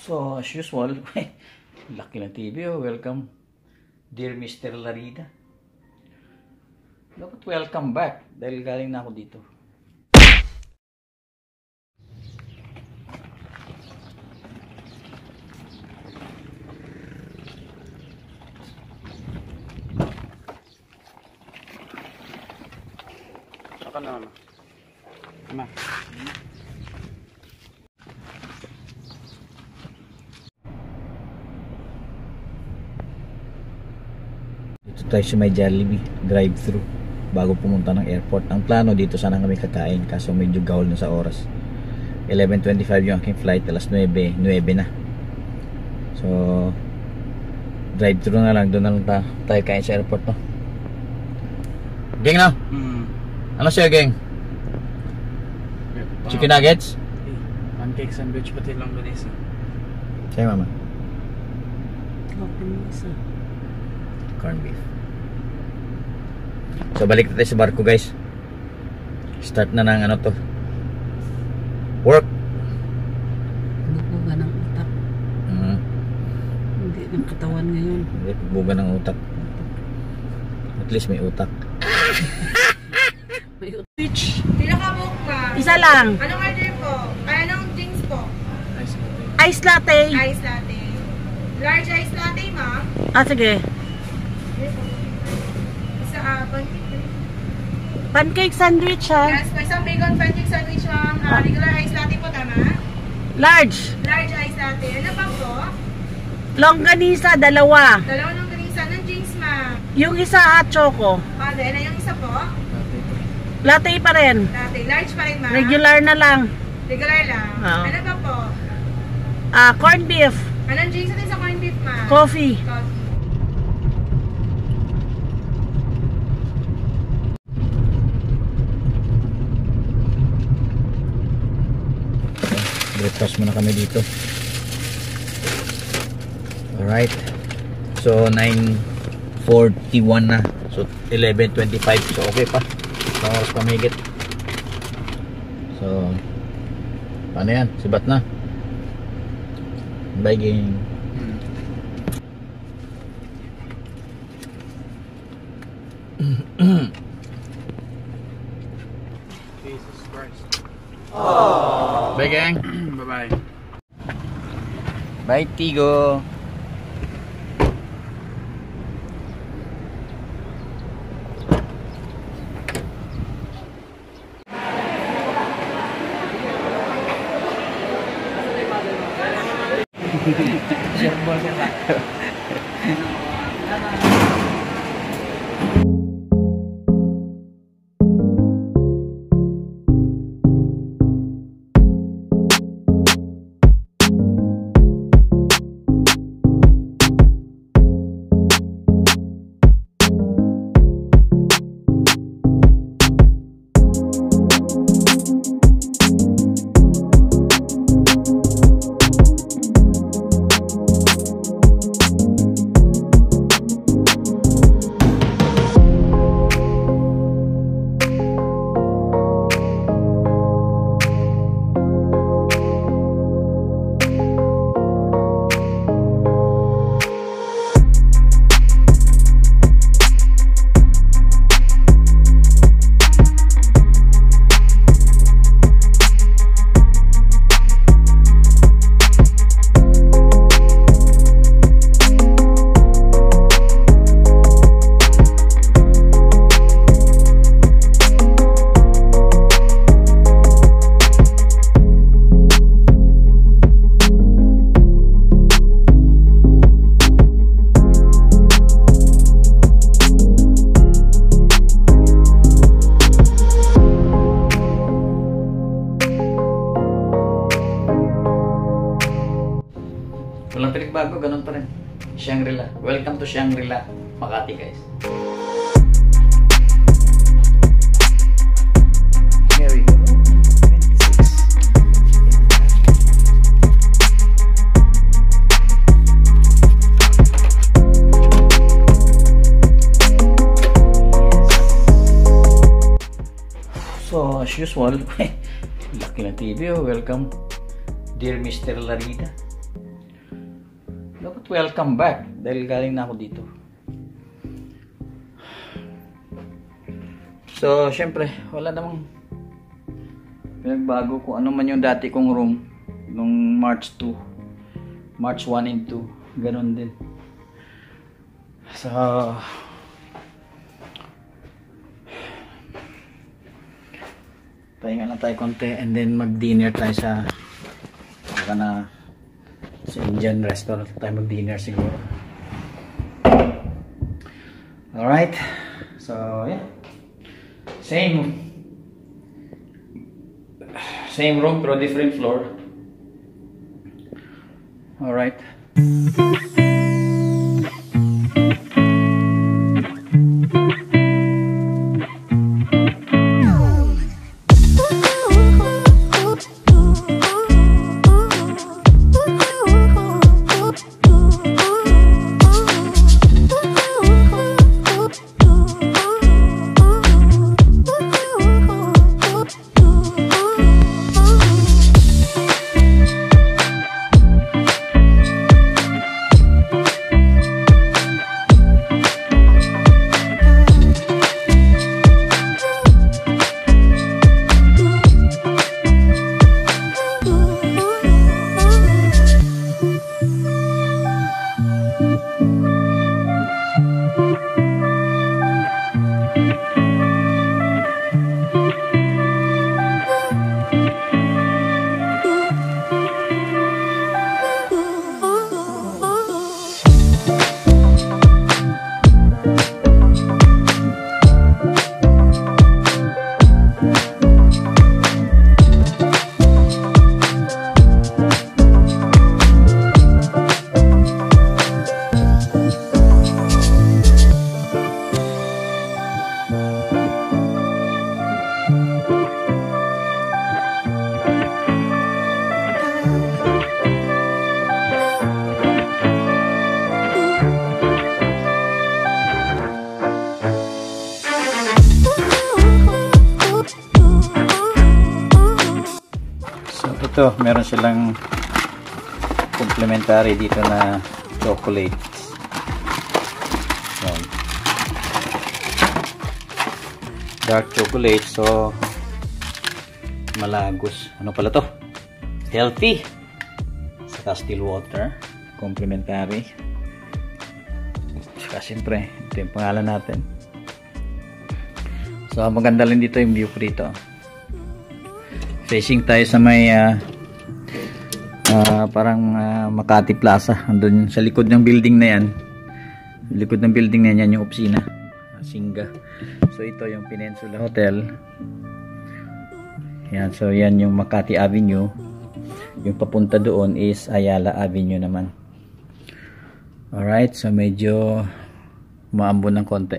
So, as usual, laki ng TV, oh. Welcome, dear Mr. Larida. Dapat welcome back dahil galing na ako dito. Saka na, ano? Ma. Dito tayo sa may Jollibee drive-thru bago pumunta ng airport. Ang plano dito sana kami kakain kaso medyo gahol na sa oras. 11:25 yung aking flight, alas 9 na. So drive-thru na lang, doon na lang tayo kain sa airport, no? Geng na? Ano sa'yo, geng? Chicken nuggets? Pancake sandwich pati lang ganisa. Sa'yo, mama? Ganisa. Corn beef. So balik na tayo sa barko, guys. Start na ng ano to, work. Bubuga ng utak. Hindi ng katawan ngayon. Hindi, bubuga ng utak. At least may utak. May utak. Pinaka-book ma. Isa lang. Anong order po? Anong drinks po? Ice latte. Ice latte. Large ice latte, ma. Sige. Isa, pancake. Pancake sandwich, ha? Yes, may isang bacon pancake sandwich, ma'am. Regular ice latte po, tama? Large. Large ice latte. Ano pa po? Longganisa, dalawa. Dalawang ng ganisa. Anong drinks, ma? Yung isa hot choco. Then, yung isa po? Latte pa rin. Latte. Large pa rin, ma? Regular na lang. Regular lang. Oo. Ano pa po? Corn beef. Anong drinks natin sa corned beef, ma? Coffee. Coffee. Breakfast muna kami dito. Alright. So 9:41 na. So 11:25. So okay pa. Sa oras pa mahigit. So paano yan? Sibat na. Bye, gang. Jesus Christ. Bye, gang. Bye-bye. Bye, Tigo. Walang pinagbago, ganun pa rin. Shangri-La. Welcome to Shangri-La, Makati, guys. Here we go. 26. So, as usual, laki ng TV, oh. Welcome, dear Mr. Larida. Dapat welcome back dahil galing na ako dito. So, syempre, wala namang pinagbago kung ano man yung dati kong room nung March 1 and 2. Ganon din. So, pahinga lang tayo konti and then mag-dinner tayo sa Indian restaurant tayo mag-dinner siguro. Alright. So, yeah. Same room pero different floor. Alright. Ito, meron silang complimentary dito na chocolates. Yan. Dark chocolate. So, malagos. Ano pala to? Healthy. Saka still water. Complimentary. Saka siyempre, ito yung pangalan natin. So, maganda rin dito yung view ko dito. Facing tayo sa may parang Makati Plaza. Andun sa likod ng building na yan. Likod ng building na yan yung opisina. Singa. So ito yung Peninsula Hotel. Yan. So yan yung Makati Avenue. Yung papunta doon is Ayala Avenue naman. Alright. So medyo maambon ng konti.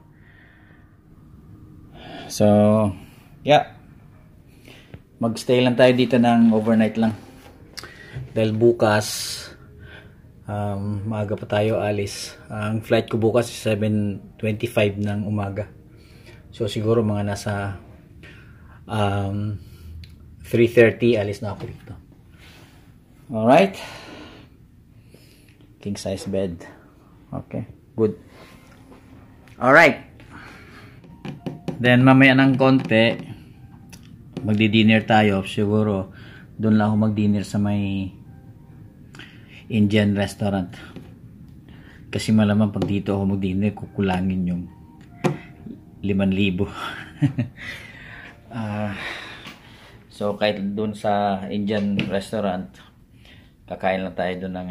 So yeah. Magstay lang tayo dito ng overnight lang. Dahil bukas maaga pa tayo alis. Ang flight ko bukas is 7:25 ng umaga. So siguro mga nasa 3:30 alis na ako dito. Alright. King size bed. Okay, good. Alright. Then mamaya ng konti magdi-dinner tayo. Siguro doon lang ako mag-dinner sa may Indian restaurant. Kasi malamang pag dito ako mag-dinner, kukulangin yung 5,000. So kahit doon sa Indian restaurant, kakain lang tayo doon ng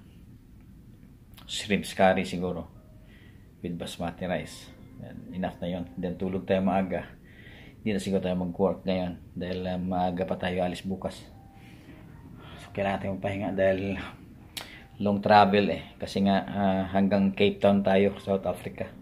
shrimp curry siguro with basmati rice. Enough na yun. Then tulog tayo maaga. Hindi na siguro tayo mag-work ngayon dahil maaga pa tayo alis bukas. So kailangan tayo magpahinga dahil long travel kasi nga hanggang Cape Town tayo, South Africa.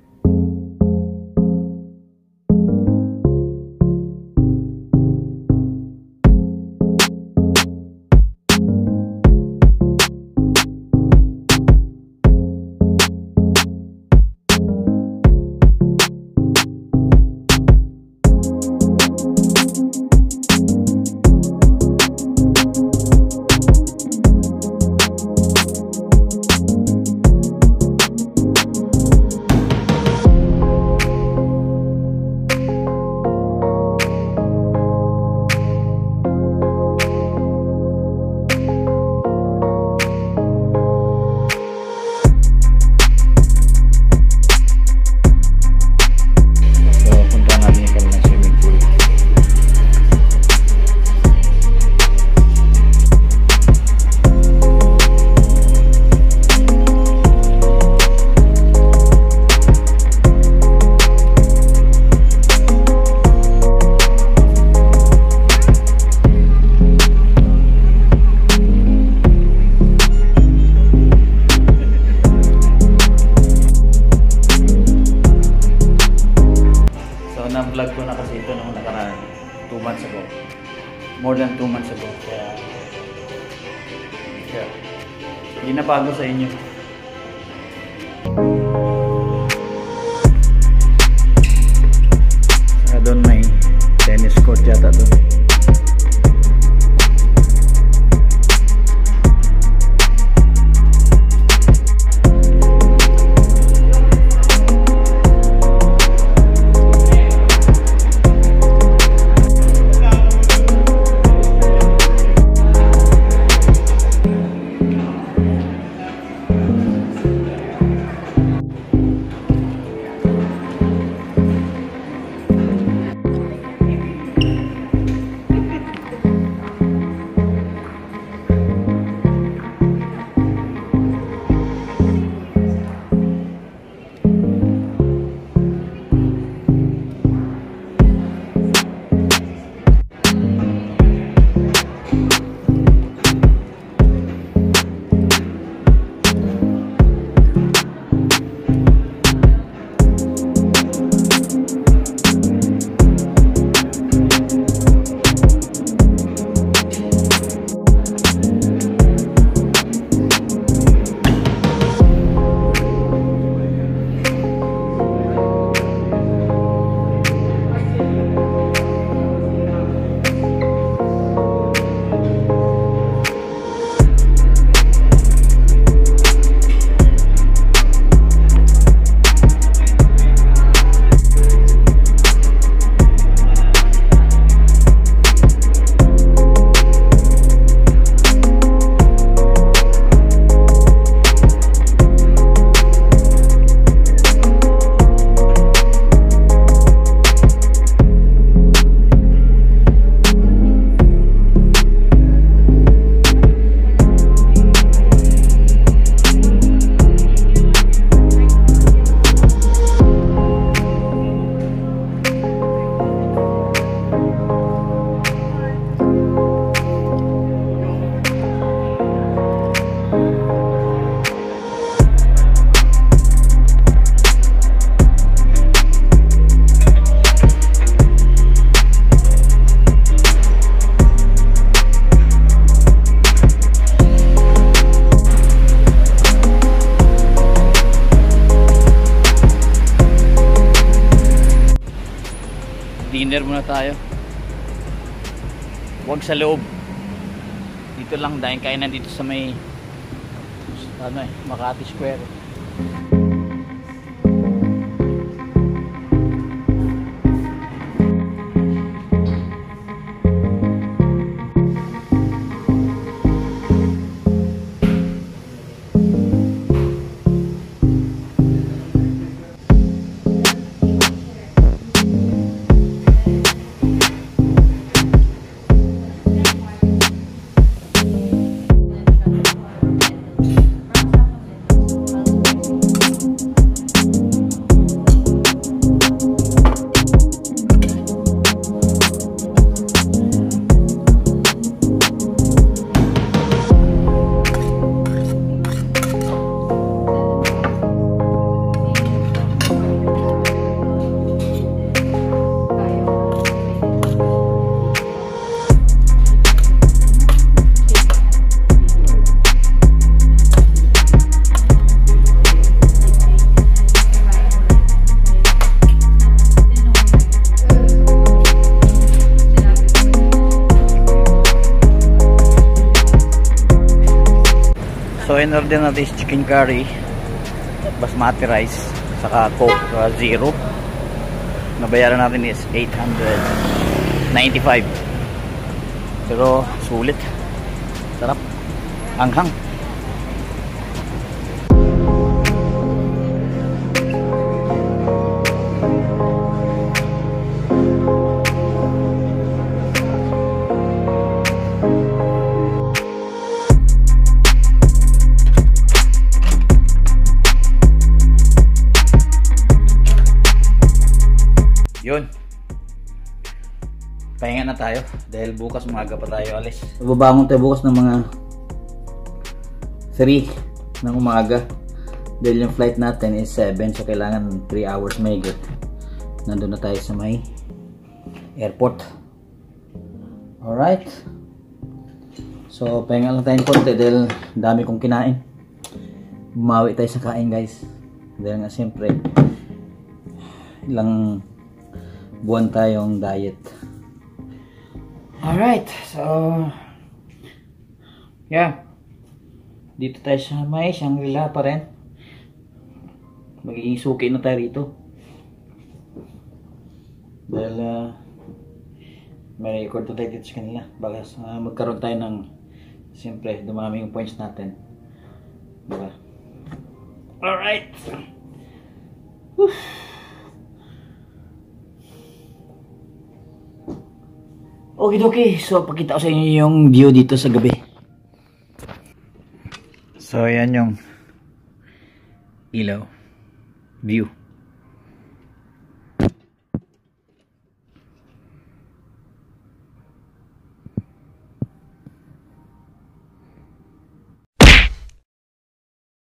Yeah. Hindi na bago sa inyo. Doon may tennis court yata doon. Dinner muna tayo. Huwag sa loob. Dito lang dahil kaya nandito sa may Makati Square. So in order natin is chicken curry, basmati rice, saka coke zero. Nabayaran natin is 895. Pero sulit. Sarap. Hanghang. Yun. Pahinga na tayo dahil bukas maaga pa tayo alis. Babangon tayo bukas ng mga 3 ng umaga dahil yung flight natin is 7, so kailangan 3 hours mahigit. Nandun na tayo sa may airport. Alright. So, pahinga lang tayong konti dahil dami kong kinain. Bumawi tayo sa kain guys. Dahil nga siyempre, ilang buwan tayong diet. Alright, so yeah. Dito tayo sa may Shangri-La pa rin. Magiging suki na tayo rito. Dahil may record na tayo dito sa kanila. Baka magkaroon tayo ng siyempre, dumami yung points natin. Diba? Alright. Okay. So, pakita ko sa inyo yung view dito sa gabi. So, yan yung ilaw. View.